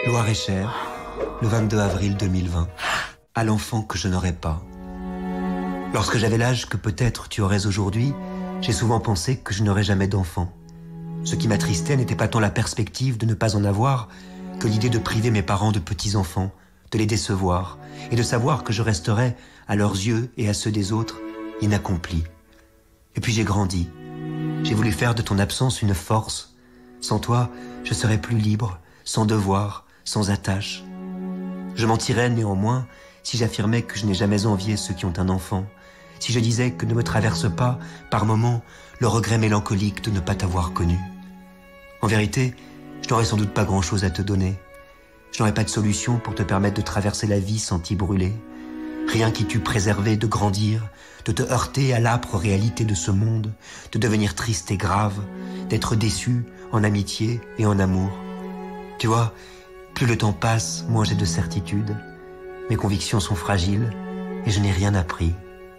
Loir-et-Cher, le 22 avril 2020. À l'enfant que je n'aurai pas. Lorsque j'avais l'âge que peut-être tu aurais aujourd'hui, j'ai souvent pensé que je n'aurais jamais d'enfant. Ce qui m'attristait n'était pas tant la perspective de ne pas en avoir que l'idée de priver mes parents de petits-enfants, de les décevoir et de savoir que je resterais, à leurs yeux et à ceux des autres, inaccompli. Et puis j'ai grandi. J'ai voulu faire de ton absence une force. Sans toi, je serais plus libre, sans devoir, sans attache. Je mentirais néanmoins si j'affirmais que je n'ai jamais envié ceux qui ont un enfant, si je disais que ne me traverse pas, par moments, le regret mélancolique de ne pas t'avoir connu. En vérité, je n'aurais sans doute pas grand-chose à te donner. Je n'aurais pas de solution pour te permettre de traverser la vie sans t'y brûler. Rien qui t'eût préservé de grandir, de te heurter à l'âpre réalité de ce monde, de devenir triste et grave, d'être déçu en amitié et en amour. Tu vois, plus le temps passe, moins j'ai de certitude. Mes convictions sont fragiles et je n'ai rien appris.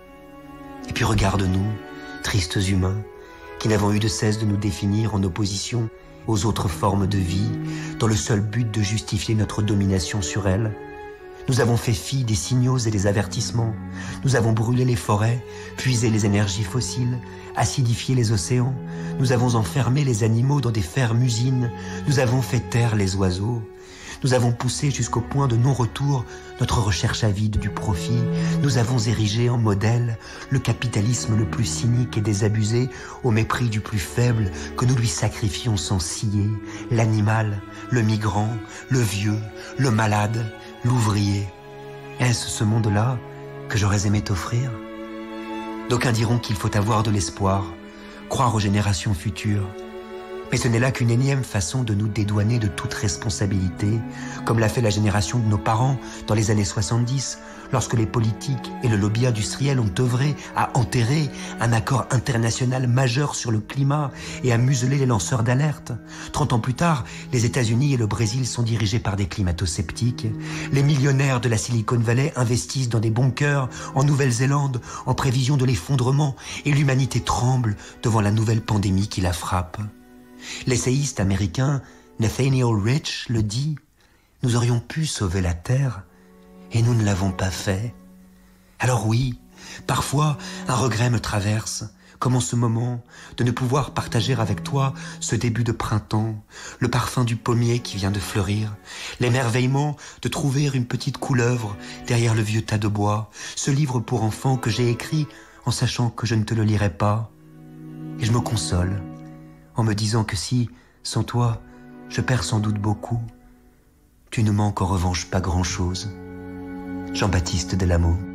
Et puis regarde-nous, tristes humains, qui n'avons eu de cesse de nous définir en opposition aux autres formes de vie, dans le seul but de justifier notre domination sur elles. Nous avons fait fi des signaux et des avertissements. Nous avons brûlé les forêts, puisé les énergies fossiles, acidifié les océans. Nous avons enfermé les animaux dans des fermes-usines. Nous avons fait taire les oiseaux. Nous avons poussé jusqu'au point de non-retour notre recherche avide du profit. Nous avons érigé en modèle le capitalisme le plus cynique et désabusé au mépris du plus faible que nous lui sacrifions sans ciller. L'animal, le migrant, le vieux, le malade, l'ouvrier. Est-ce ce monde-là que j'aurais aimé t'offrir? D'aucuns diront qu'il faut avoir de l'espoir, croire aux générations futures. Mais ce n'est là qu'une énième façon de nous dédouaner de toute responsabilité, comme l'a fait la génération de nos parents dans les années 70, lorsque les politiques et le lobby industriel ont œuvré à enterrer un accord international majeur sur le climat et à museler les lanceurs d'alerte. 30 ans plus tard, les États-Unis et le Brésil sont dirigés par des climato-sceptiques. Les millionnaires de la Silicon Valley investissent dans des bunkers en Nouvelle-Zélande en prévision de l'effondrement et l'humanité tremble devant la nouvelle pandémie qui la frappe. L'essayiste américain Nathaniel Rich le dit, « Nous aurions pu sauver la Terre et nous ne l'avons pas fait. » Alors oui, parfois un regret me traverse, comme en ce moment, de ne pouvoir partager avec toi ce début de printemps, le parfum du pommier qui vient de fleurir, l'émerveillement de trouver une petite couleuvre derrière le vieux tas de bois, ce livre pour enfants que j'ai écrit en sachant que je ne te le lirai pas. Et je me console en me disant que si, sans toi, je perds sans doute beaucoup, tu ne manques en revanche pas grand-chose. Jean-Baptiste Delamot.